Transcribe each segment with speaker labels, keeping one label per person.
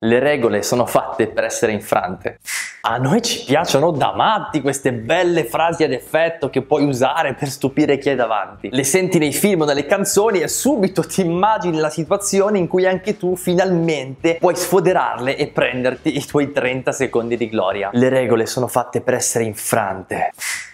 Speaker 1: Le regole sono fatte per essere infrante. A noi ci piacciono da matti queste belle frasi ad effetto che puoi usare per stupire chi è davanti. Le senti nei film o nelle canzoni e subito ti immagini la situazione in cui anche tu finalmente puoi sfoderarle e prenderti i tuoi 30 secondi di gloria. Le regole sono fatte per essere infrante.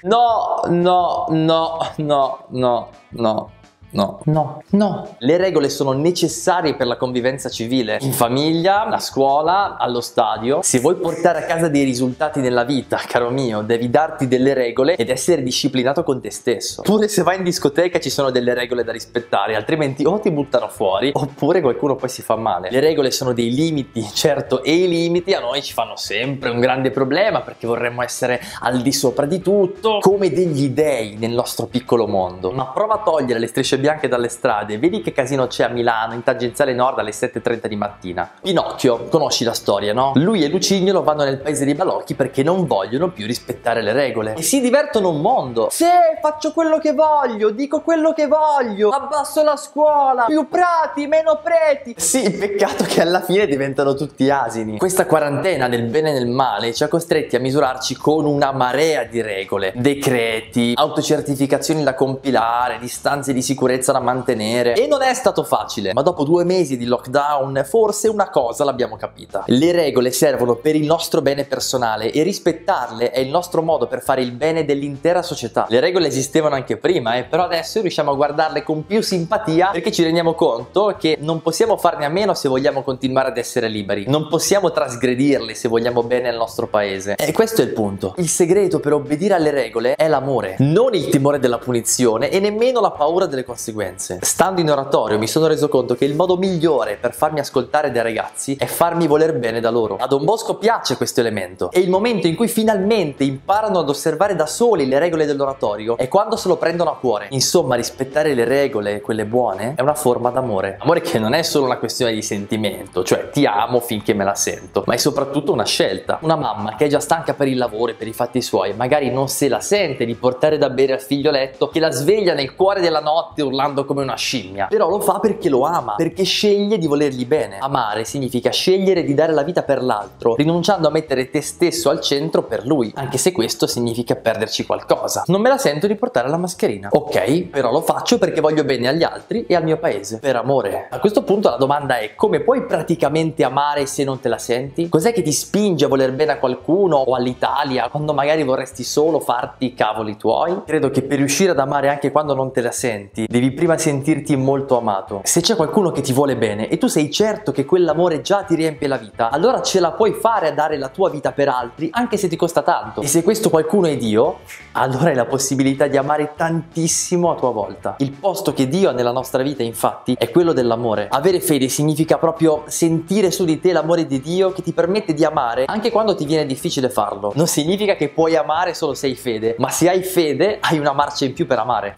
Speaker 1: No, no, no, no, no, no. No, no, no. Le regole sono necessarie per la convivenza civile, in famiglia, a scuola, allo stadio. Se vuoi portare a casa dei risultati nella vita, caro mio, devi darti delle regole ed essere disciplinato con te stesso. Pure se vai in discoteca ci sono delle regole da rispettare, altrimenti o ti buttano fuori oppure qualcuno poi si fa male. Le regole sono dei limiti, certo, e i limiti a noi ci fanno sempre un grande problema perché vorremmo essere al di sopra di tutto, come degli dei nel nostro piccolo mondo. Ma prova a togliere le strisce bianche dalle strade, vedi che casino c'è a Milano in tangenziale nord alle 7:30 di mattina. Pinocchio, conosci la storia, no? Lui e Lucignolo vanno nel paese dei balocchi perché non vogliono più rispettare le regole e si divertono un mondo. Sì, faccio quello che voglio, dico quello che voglio, abbasso la scuola, più prati, meno preti. Sì, peccato che alla fine diventano tutti asini. Questa quarantena del bene e del male ci ha costretti a misurarci con una marea di regole, decreti, autocertificazioni da compilare, distanze di sicurezza da mantenere, e non è stato facile, ma dopo 2 mesi di lockdown forse una cosa l'abbiamo capita: le regole servono per il nostro bene personale e rispettarle è il nostro modo per fare il bene dell'intera società. Le regole esistevano anche prima, però adesso riusciamo a guardarle con più simpatia perché ci rendiamo conto che non possiamo farne a meno se vogliamo continuare ad essere liberi, non possiamo trasgredirle se vogliamo bene al nostro paese. E questo è il punto: il segreto per obbedire alle regole è l'amore, non il timore della punizione e nemmeno la paura delle conseguenze. Stando in oratorio mi sono reso conto che il modo migliore per farmi ascoltare dai ragazzi è farmi voler bene da loro. A Don Bosco piace questo elemento e il momento in cui finalmente imparano ad osservare da soli le regole dell'oratorio è quando se lo prendono a cuore. Insomma, rispettare le regole, quelle buone, è una forma d'amore. Amore che non è solo una questione di sentimento, cioè ti amo finché me la sento, ma è soprattutto una scelta. Una mamma che è già stanca per il lavoro e per i fatti suoi magari non se la sente di portare da bere al figlio a letto, che la sveglia nel cuore della notte urlando come una scimmia, però lo fa perché lo ama, perché sceglie di volergli bene. Amare significa scegliere di dare la vita per l'altro, rinunciando a mettere te stesso al centro per lui, anche se questo significa perderci qualcosa. Non me la sento di portare la mascherina, ok, però lo faccio perché voglio bene agli altri e al mio paese, per amore. A questo punto la domanda è: come puoi praticamente amare se non te la senti? Cos'è che ti spinge a voler bene a qualcuno o all'Italia quando magari vorresti solo farti i cavoli tuoi? Credo che per riuscire ad amare anche quando non te la senti devi prima sentirti molto amato. Se c'è qualcuno che ti vuole bene e tu sei certo che quell'amore già ti riempie la vita, allora ce la puoi fare a dare la tua vita per altri anche se ti costa tanto. E se questo qualcuno è Dio, allora hai la possibilità di amare tantissimo a tua volta. Il posto che Dio ha nella nostra vita, infatti, è quello dell'amore. Avere fede significa proprio sentire su di te l'amore di Dio che ti permette di amare anche quando ti viene difficile farlo. Non significa che puoi amare solo se hai fede, ma se hai fede hai una marcia in più per amare.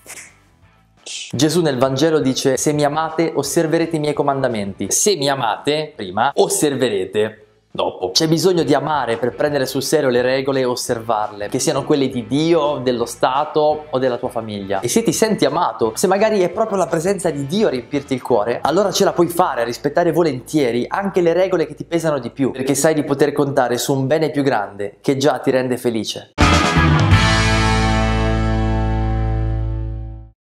Speaker 1: Gesù nel Vangelo dice: se mi amate osserverete i miei comandamenti. Se mi amate prima, osserverete dopo. C'è bisogno di amare per prendere sul serio le regole e osservarle, che siano quelle di Dio, dello Stato o della tua famiglia. E se ti senti amato, se magari è proprio la presenza di Dio a riempirti il cuore, allora ce la puoi fare a rispettare volentieri anche le regole che ti pesano di più, perché sai di poter contare su un bene più grande che già ti rende felice.